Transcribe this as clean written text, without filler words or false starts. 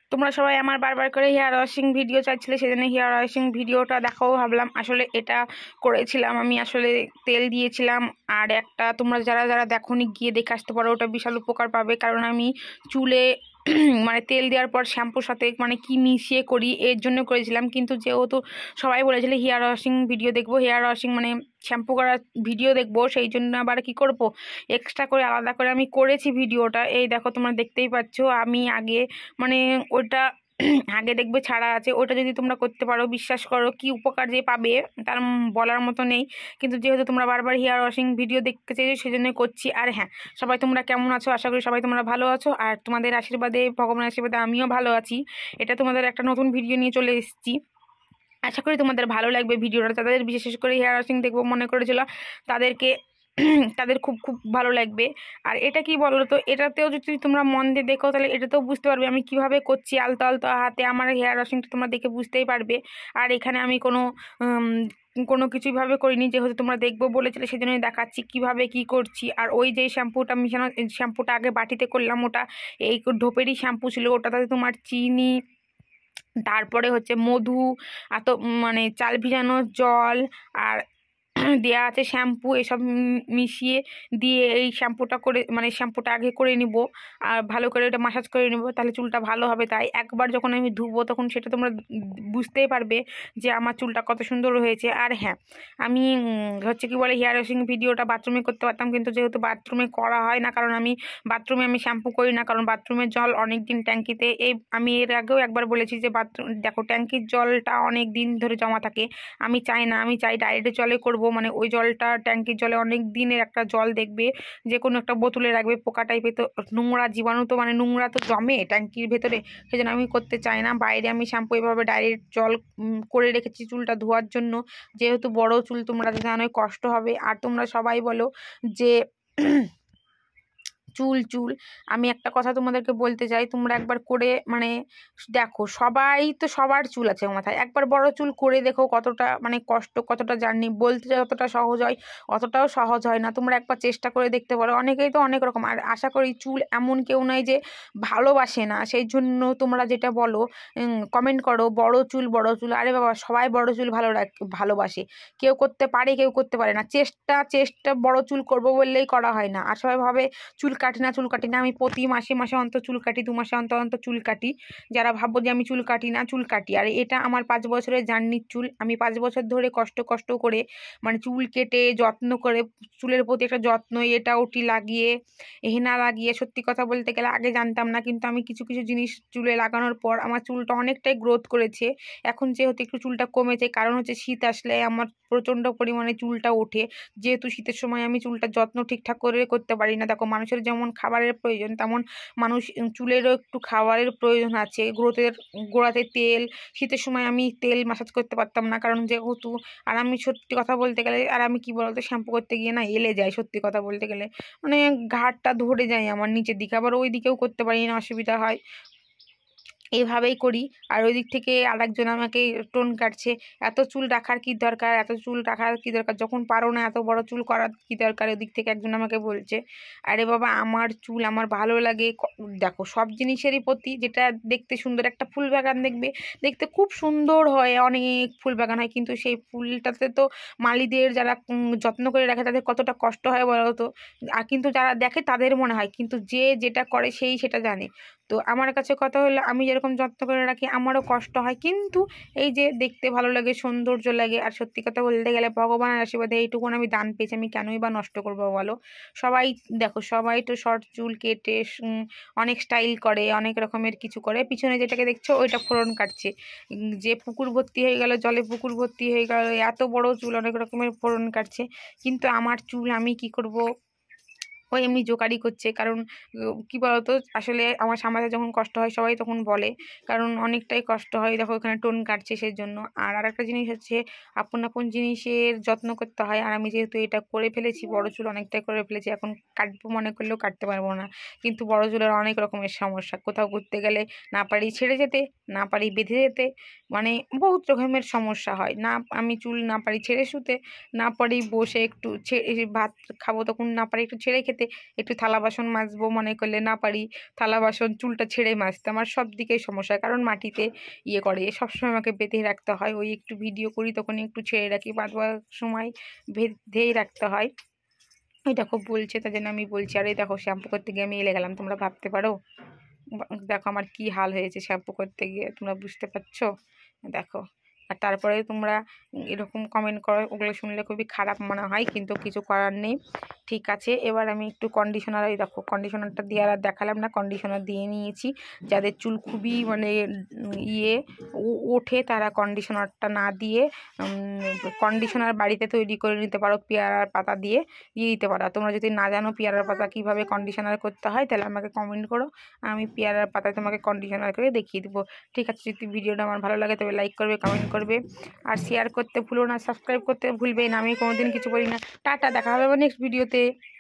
তোমরা সবাই আমার বারবার করে হেয়ার ওয়াশিং ভিডিও চাইছিলে, সেজন্য হেয়ার ওয়াশিং ভিডিওটা দেখাও ভাবলাম। আসলে এটা করেছিলাম আমি, আসলে তেল দিয়েছিলাম। আর একটা তোমরা যারা যারা দেখোনি গিয়ে দেখে আসতে পারো, ওটা বিশাল উপকার পাবে। কারণ আমি চুলে মানে তেল দেওয়ার পর শ্যাম্পুর সাথে মানে কি মিশিয়ে করি এর জন্য করেছিলাম। কিন্তু যেহেতু সবাই বলেছিল হেয়ার ওয়াশিং ভিডিও দেখবো, হেয়ার ওয়াশিং মানে শ্যাম্পু করার ভিডিও দেখবো, সেই জন্য আবার কি করব, এক্সট্রা করে আলাদা করে আমি করেছি ভিডিওটা। এই দেখো তোমরা দেখতেই পাচ্ছ। আমি আগে মানে ওটা আগে দেখবে ছাড়া আছে, ওটা যদি তোমরা করতে পারো বিশ্বাস করো কি উপকার যে পাবে তার বলার মতো নেই। কিন্তু যেহেতু তোমরা বারবার হেয়ার ওয়াশিং ভিডিও দেখতে চাইছো সেজন্য করছি। আর হ্যাঁ, সবাই তোমরা কেমন আছো? আশা করি সবাই তোমরা ভালো আছো, আর তোমাদের আশীর্বাদে, ভগবানের আশীর্বাদে আমিও ভালো আছি। এটা তোমাদের একটা নতুন ভিডিও নিয়ে চলে এসেছি। আশা করি তোমাদের ভালো লাগবে ভিডিওটা। তাদের বিশেষ করে হেয়ার ওয়াশিং দেখবো মনে করেছিল তাদেরকে তাদের খুব খুব ভালো লাগবে। আর এটা কি বলো তো, এটাতেও যদি তোমরা মন দিয়ে দেখো তাহলে এটাতেও বুঝতে পারবে আমি কিভাবে করছি আলতো আলতো হাতে। আমার হেয়ার ওয়াশিংটা তোমরা দেখে বুঝতেই পারবে। আর এখানে আমি কোনো কিছুই ভাবে করিনি, যেহেতু তোমরা দেখবো বলেছিলে সেজন্যই দেখাচ্ছি কিভাবে কি করছি। আর ওই যে শ্যাম্পুটা মিশানো, শ্যাম্পুটা আগে বাটিতে করলাম, ওটা এই ঢোপেরই শ্যাম্পু ছিল। ওটাতে তোমার চিনি, তারপরে হচ্ছে মধু, এত মানে চাল ভিজানো জল, আর দেয়া আছে শ্যাম্পু, এসব মিশিয়ে দিয়ে এই শ্যাম্পুটা করে মানে শ্যাম্পুটা আগে করে নিব। আর ভালো করে ওটা মাসাজ করে নিব, তাহলে চুলটা ভালো হবে। তাই একবার যখন আমি ধুবো তখন সেটা তোমরা বুঝতেই পারবে যে আমার চুলটা কত সুন্দর হয়েছে। আর হ্যাঁ, আমি হচ্ছে কি বলে হেয়ার ওয়াশিং ভিডিওটা বাথরুমে করতে পারতাম, কিন্তু যেহেতু বাথরুমে করা হয় না, কারণ আমি বাথরুমে শ্যাম্পু করি না, কারণ বাথরুমের জল অনেক দিন ট্যাঙ্কিতে, এই আমি এর আগেও একবার বলেছি যে বাথরুম দেখো ট্যাঙ্কির জলটা অনেক দিন ধরে জমা থাকে। আমি চাই না, আমি চাই ডাইরেক্ট জলে করব, মানে ওই জলটা ট্যাঙ্কির জলে অনেক দিনের একটা জল দেখবে যে কোনো একটা বোতলে রাখবে, পোকা টাইপের তো নোংরা জীবাণু তো মানে নোংরা তো জমে ট্যাঙ্কির ভেতরে, সেই জন্য আমি করতে চাই না। বাইরে আমি শ্যাম্পু এভাবে ডাইরেক্ট জল করে রেখেছি চুলটা ধোয়ার জন্য। যেহেতু বড় চুল তোমরা জানোই কষ্ট হবে। আর তোমরা সবাই বলো যে চুল চুল আমি একটা কথা তোমাদেরকে বলতে চাই, তোমরা একবার করে মানে দেখো, সবাই তো সবার চুল আছে মাথায়, একবার বড় চুল করে দেখো কতটা মানে কষ্ট, কতটা জার্নি। বলতে যতটা সহজ হয় অতটাও সহজ হয় না। তোমরা একবার চেষ্টা করে দেখতে পারো। অনেকেই তো অনেক রকম, আর আশা করি চুল এমন কেউ নয় যে ভালোবাসে না, সেই জন্য তোমরা যেটা বলো কমেন্ট করো বড় চুল বড় চুল। আরে বাবা, সবাই বড় চুল ভালোবাসে। কেউ করতে পারে কেউ করতে পারে না। চেষ্টা চেষ্টা বড় চুল করবো বললেই করা হয় না। আর সবাই ভাবে চুল কাটি না চুল কাটি না। আমি প্রতি মাসে মাসে অন্তর চুল কাটি, 2 মাসে অন্তর অন্তর চুল কাটি। যারা ভাববো যে আমি চুল কাটি না, চুল কাটি। আর এটা আমার 5 বছরের জার্নির চুল। আমি 5 বছর ধরে কষ্ট কষ্ট করে মানে চুল কেটে যত্ন করে, চুলের প্রতি একটা যত্ন, এটা ওটি লাগিয়ে হেনা লাগিয়ে, সত্যি কথা বলতে গেলে আগে জানতাম না, কিন্তু আমি কিছু কিছু জিনিস চুলে লাগানোর পর আমার চুলটা অনেকটাই গ্রোথ করেছে। এখন যেহেতু একটু চুলটা কমেছে, কারণ হচ্ছে শীত আসলে আমার প্রচণ্ড পরিমাণে চুলটা ওঠে। যেহেতু শীতের সময় আমি চুলটা যত্ন ঠিকঠাক করে করতে পারি না। দেখো, মানুষের যেমন খাবারের প্রয়োজন, তেমন মানুষ চুলেরও একটু খাবারের প্রয়োজন আছে। গোড়াতে তেল, শীতের সময় আমি তেল মাসাজ করতে পারতাম না, কারণ যেহেতু, আর আমি সত্যি কথা বলতে গেলে, আর আমি কি বলতো শ্যাম্পু করতে গিয়ে না এলে যায়, সত্যি কথা বলতে গেলে মানে ঘাড়টা ধরে যায় আমার নিচের দিকে, আবার ওই দিকেও করতে পারি না, অসুবিধা হয়। এইভাবেই করি। আর ওই দিক থেকে আরেকজন আমাকে টোন কাটছে, এত চুল রাখার কি দরকার, এত চুল রাখার কি দরকার, যখন পারো না এত বড় চুল করার কি দরকার, ওই দিক থেকে একজন আমাকে বলছে। আরে বাবা, আমার চুল আমার ভালো লাগে। দেখো, সব জিনিসেরই প্রতি যেটা দেখতে সুন্দর, একটা ফুল বাগান দেখবে, দেখতে খুব সুন্দর হয়, অনেক ফুল বাগান হয়, কিন্তু সেই ফুলটাতে তো মালিদের যারা যত্ন করে রাখে তাদের কতটা কষ্ট হয় বলো তো। আর কিন্তু যারা দেখে তাদের মনে হয়, কিন্তু যে যেটা করে সেই সেটা জানে। তো আমার কাছে কথা হলো, আমি যেরকম যত্ন করে রাখি আমারও কষ্ট হয়, কিন্তু এই যে দেখতে ভালো লাগে, সৌন্দর্য লাগে। আর সত্যি কথা বলতে গেলে ভগবানের আশীর্বাদে এইটুকুন আমি দান পেয়েছি, আমি কেনই বা নষ্ট করবো বলো। সবাই দেখো, সবাই তো শর্ট চুল কেটে অনেক স্টাইল করে, অনেক রকমের কিছু করে। পিছনে যেটাকে দেখছো ওইটা ফোড়ন কাটছে, যে পুকুর ভর্তি হয়ে গেল, জলে পুকুর ভর্তি হয়ে গেল, এত বড় চুল অনেক রকমের ফোড়ন কাটছে। কিন্তু আমার চুল আমি কি করব, ওই এমনি জোকারি করছে। কারণ কি বলতো, আসলে আমার সামাজে যখন কষ্ট হয় সবাই তখন বলে, কারণ অনেকটাই কষ্ট হয়। দেখো এখানে টোন কাটছে সেই জন্য। আর আরেকটা জিনিস হচ্ছে, আপন আপন জিনিসের যত্ন করতে হয়। আর আমি যেহেতু এটা করে ফেলেছি, বড় চুল অনেকটাই করে ফেলেছি, এখন কাটবো মনে করলেও কাটতে পারবো না। কিন্তু বড় চুলের অনেক রকমের সমস্যা, কোথাও ঘুরতে গেলে না পারি ছেড়ে যেতে, না পারি বেঁধে যেতে, মানে বহুত রকমের সমস্যা হয়। না আমি চুল না পারি ছেড়ে শুতে, না পারি বসে একটু ভাত খাবো তখন না পারি একটু ছেড়ে খেতে, সাথে একটু থালা বাসন মাজবো মনে করলে না পারি, থালা বাসন চুলটা ছেড়ে মাজতে আমার সব দিকেই সমস্যা, কারণ মাটিতে ইয়ে করে সবসময় আমাকে বেঁধে রাখতে হয়। ওই একটু ভিডিও করি তখন একটু ছেড়ে রাখি, বাঁধবার সময় বেঁধেই রাখতে হয়। ওই দেখো বলছে, তার জন্য আমি বলছি। আর এই দেখো শ্যাম্পু করতে গিয়ে আমি এলে গেলাম, তোমরা ভাবতে পারো। দেখো আমার কি হাল হয়েছে শ্যাম্পু করতে গিয়ে, তোমরা বুঝতে পারছো। দেখো আর তারপরে তোমরা এরকম কমেন্ট করো, ওগুলো শুনলে খুবই খারাপ মনে হয়, কিন্তু কিছু করার নেই। ঠিক আছে, এবার আমি একটু কন্ডিশনার, এই দেখো কন্ডিশনারটা দিয়ে আর দেখালাম না, কন্ডিশনার দিয়ে নিয়েছি। যাদের চুল খুবই মানে ইয়ে ওঠে তারা কন্ডিশনারটা না দিয়ে কন্ডিশনার বাড়িতে তৈরি করে নিতে পারো, পেয়ারার পাতা দিয়ে দিতে পারো। তোমরা যদি না জানো পেয়ারার পাতা কীভাবে কন্ডিশনার করতে হয় তাহলে আমাকে কমেন্ট করো, আমি পেয়ারার পাতায় তোমাকে কন্ডিশনার করে দেখিয়ে দেবো। ঠিক আছে, যদি ভিডিওটা আমার ভালো লাগে তবে লাইক করবে, কমেন্ট করবে আর শেয়ার করতে ভুলো না, সাবস্ক্রাইব করতে ভুলবে না। আমি কোনোদিন কিছু বলি না। টাটা, দেখা হবে নেক্সট ভিডিওতে।